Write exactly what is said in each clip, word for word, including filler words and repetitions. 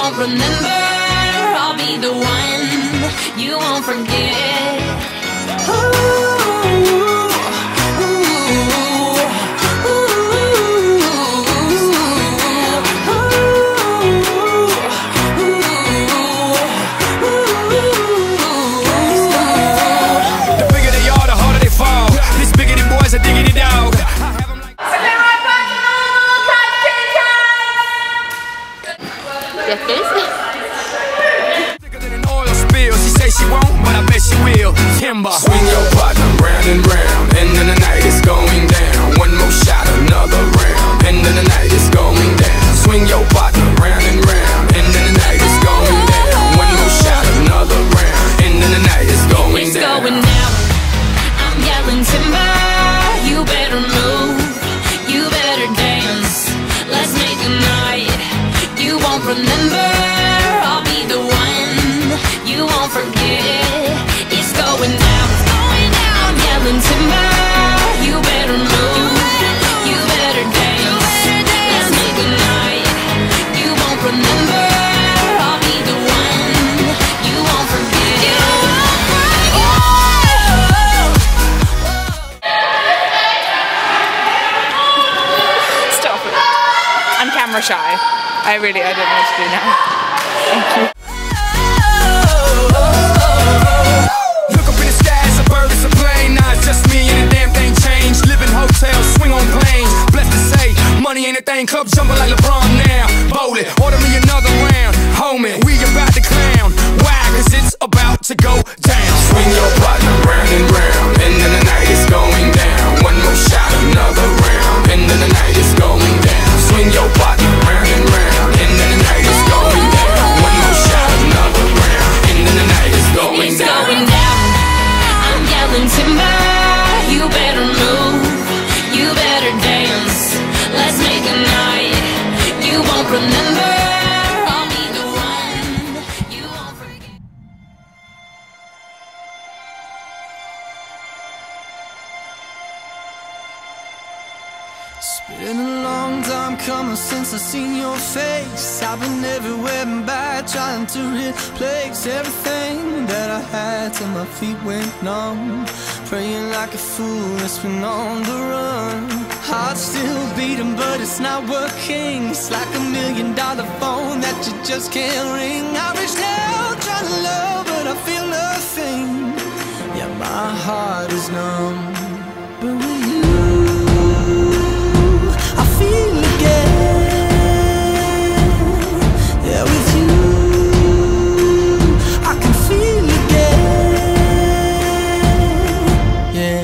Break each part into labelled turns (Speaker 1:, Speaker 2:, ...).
Speaker 1: won't remember, I'll be the one you won't forget. Ooh.
Speaker 2: She won't, but I bet she will. Timber. Swing your partner round and round, and then the night is going down. One more shot, another round, and then the night is going down. Swing your partner round and round, and then the night is going down. One more shot, another round, and then the night is going
Speaker 1: it's
Speaker 2: down.
Speaker 1: It's going down. I'm yelling timber. You better move. You better dance. Let's make a night you won't remember. I'll be the one you won't forget. It's going down, it's going down. I'm yelling timber. You better move, you better dance. Let's make a night you won't remember. I'll be the one you won't forget.
Speaker 3: Stop it. I'm camera shy. I really, I don't know what to do now. Thank you.
Speaker 2: Just me and the damn thing changed. Live in hotels, swing on planes. Blessed to say, money ain't a thing. Club jumping like LeBron now. Bowling, order me another round. Homie, we about to clown. Why? Cause it's about to go down. Swing your partner round and round, and then the night is going down. One more shot, another round, and then the night is going down. Swing your partner round and round, and then the night is going down. One more shot, another round, and then the night is going
Speaker 1: it's
Speaker 2: down.
Speaker 1: Going down. I'm yelling timber. You better move, you better dance. Let's make a night you won't remember. I'll be the one you won't forget.
Speaker 4: It's been a long time coming since I seen your face. I've been everywhere and back, trying to replace everything that I had till my feet went numb. Praying like a fool that's been on the run. Heart still beating but it's not working. It's like a million dollar phone that you just can't ring. I reach out trying to love but I feel nothing. Yeah, my heart is numb. But with you I feel again. Yeah, with you I can feel again. Yeah.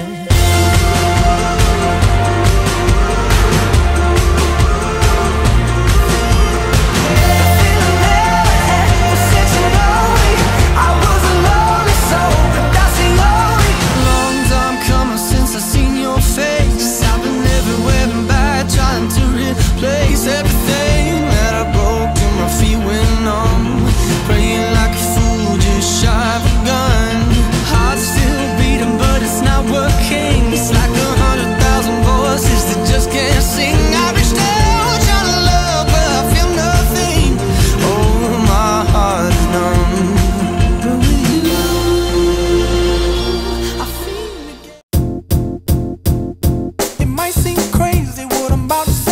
Speaker 4: Place everything that I broke till my feet went numb. Praying like a fool just shy of a gun. Heart still beating but it's not working. It's like a hundred thousand voices that just can't sing. I reached out trying to love but I feel nothing. Oh, my heart is numb. But with you I feel again. It might seem crazy what I'm about to say.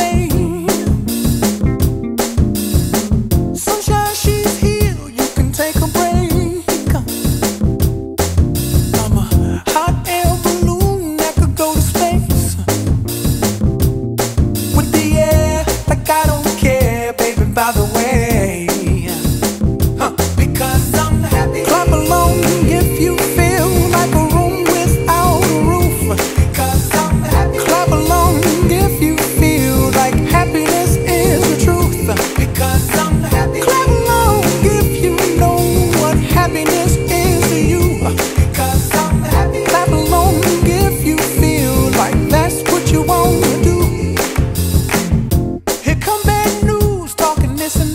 Speaker 4: By the way, huh. Because I'm happy. Clap along if you feel like a room without a roof. Because I'm happy. Clap along if you feel like happiness is the truth. Because I'm happy. Clap along if you know what happiness is to you. Because I'm happy. Clap along if you feel like that's what you want to do. Here come bad news talking this and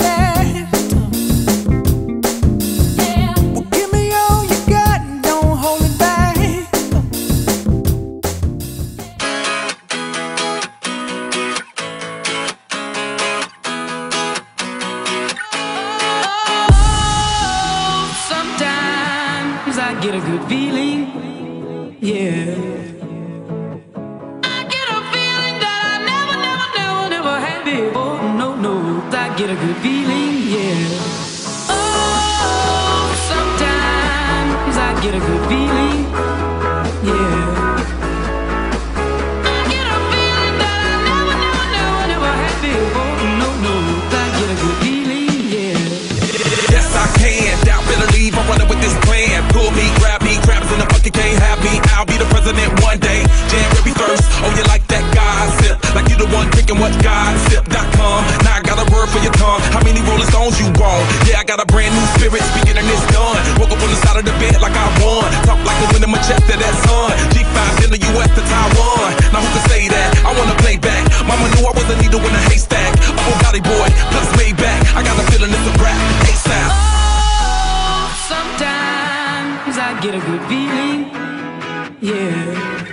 Speaker 5: good feeling, yeah. I get a feeling that I never, never, never, never had before. No, no, I get a good feeling, yeah. Oh, sometimes I get a good feeling, yeah. I get a feeling that I never, never, never, never had before. No, no, I get a good feeling, yeah.
Speaker 2: Yes, I can. Doubt, better leave. I'm running with this plan. Pull me, grab me, crabs in the bucket can't have me. I'll be the president one day. January first. Oh, you like that gossip? Like you the one drinking what gossip dot com. Now I got a word for your tongue. How many Rolling Stones you want? Yeah, I got a brand new spirit speaking and it's done. Woke up on the side of the bed like I won. Talk like the wind in my chest to that sun. G five in the U S to Taiwan. Now who can say that? I wanna play back. Mama knew I was a needle in a haystack. A full body boy, plus made back. I got a feeling it's a rap. ASAP.
Speaker 5: Oh, sometimes I get a good feeling, yeah.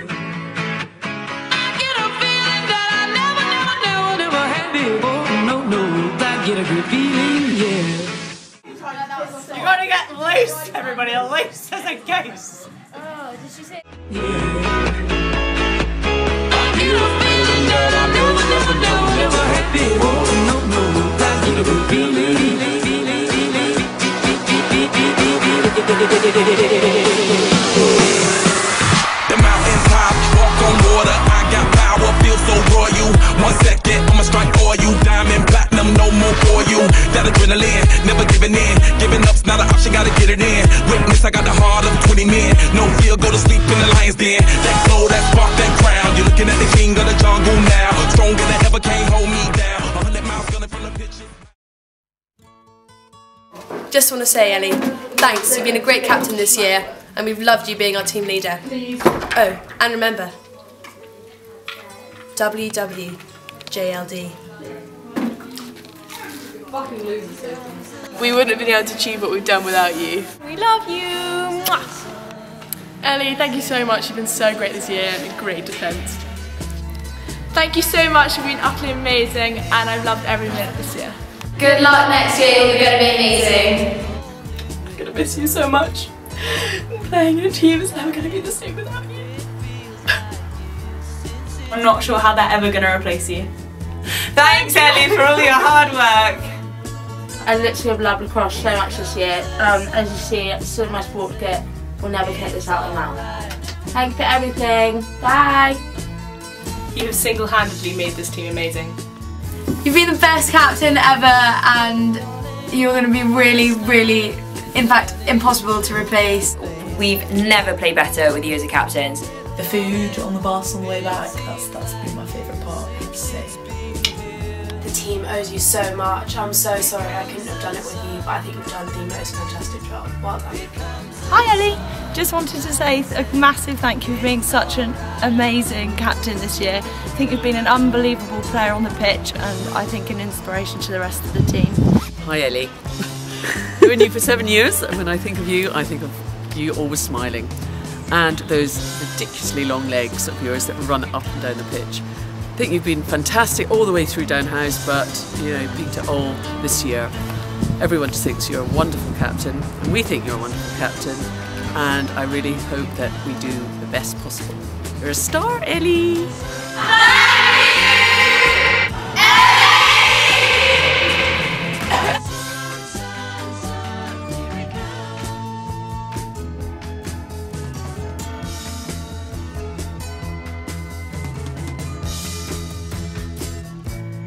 Speaker 5: I get a feeling that I never, never, never, never had before. No, no, I get a good feeling, yeah.
Speaker 3: You gotta get loose, everybody, loose as a goose.
Speaker 1: Oh, did she say?
Speaker 5: Yeah. I get a feeling that I never, never, never, never had before. No, no, I get a good feeling.
Speaker 2: The mountains high, walk on water. I got power, feel so royal. One second, I'ma strike all you. Diamond, platinum, no more for you. That adrenaline, never giving in. Giving up's not an option, gotta get it in. Witness, I got the heart of twenty men. No fear, go to sleep in the lion's den. That glow, that spark, that crown. You're looking at the king of the jungle now. Stronger than ever, can't hold me down. A hundred miles gunning from the picture.
Speaker 6: Just want to say, Ellie, thanks. You've been a great captain this year, and we've loved you being our team leader. Oh, and remember, W W J L D.
Speaker 3: We wouldn't have been able to achieve what we've done without you. We love you! Mwah. Ellie, thank you so much. You've been so great this year and a great defence. Thank you so much. You've been utterly amazing, and I've loved every minute this year.
Speaker 1: Good luck next year, you're gonna be amazing.
Speaker 3: I'm gonna miss you so much. Playing in a team is never gonna be the same without you. I'm not sure how they're ever gonna replace you. Thanks, Ellie, for all your hard work.
Speaker 7: I literally have loved lacrosse so much this year. Um, as you see, it's my sport kit. We'll never take this out of my mouth. Thank you for everything. Bye.
Speaker 3: You have single-handedly made this team amazing.
Speaker 6: You've been the best captain ever, and you're going to be really, really, in fact, impossible to replace.
Speaker 8: We've never played better with you as a captains.
Speaker 9: The food on the bus on the way back, that's, that's been my favourite part, I have to say.
Speaker 6: The team owes you so much. I'm so sorry I couldn't have done it with you, but I think you've done the most fantastic job. Well done.
Speaker 10: Hi Ellie, just wanted to say a massive thank you for being such an amazing captain this year. I think you've been an unbelievable player on the pitch, and I think an inspiration to the rest of the team.
Speaker 11: Hi Ellie. Knowing you for seven years, when I think of you, I think of you always smiling. And those ridiculously long legs of yours that run up and down the pitch. I think you've been fantastic all the way through Downhouse, but you know, peaked it all this year. Everyone just thinks you're a wonderful captain, and we think you're a wonderful captain, and I really hope that we do the best possible. You're a star, Ellie!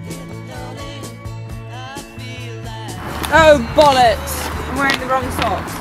Speaker 3: Oh, bollocks! I'm wearing the wrong socks.